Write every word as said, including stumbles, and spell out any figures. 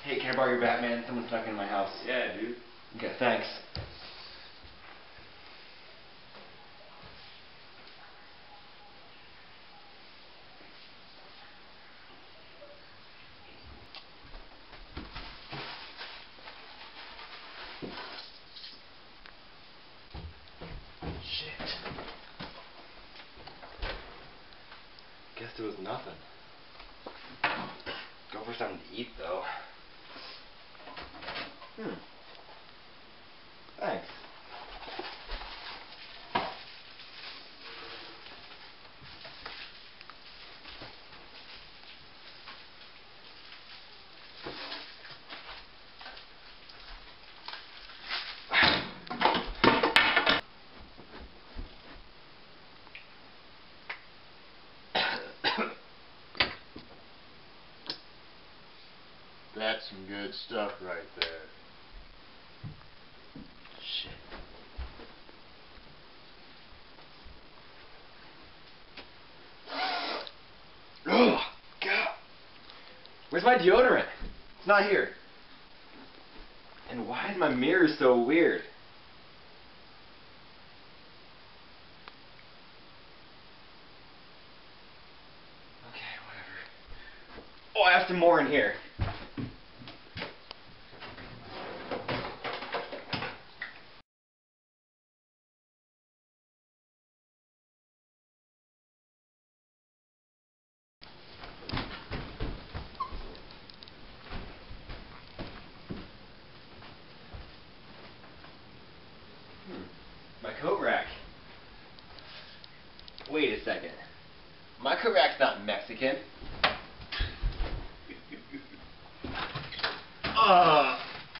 Hey, can I borrow your Batman? Someone's stuck in my house. Yeah, dude. Okay, thanks. Shit. Guess there was nothing. Go for something to eat, though. Hmm. Thanks. That's some good stuff right there. Shit. Ugh, God. Where's my deodorant? It's not here. And why is my mirror so weird? Okay, whatever. Oh, I have some more in here. Hmm. My coat rack. Wait a second. My coat rack's not Mexican. Ugh.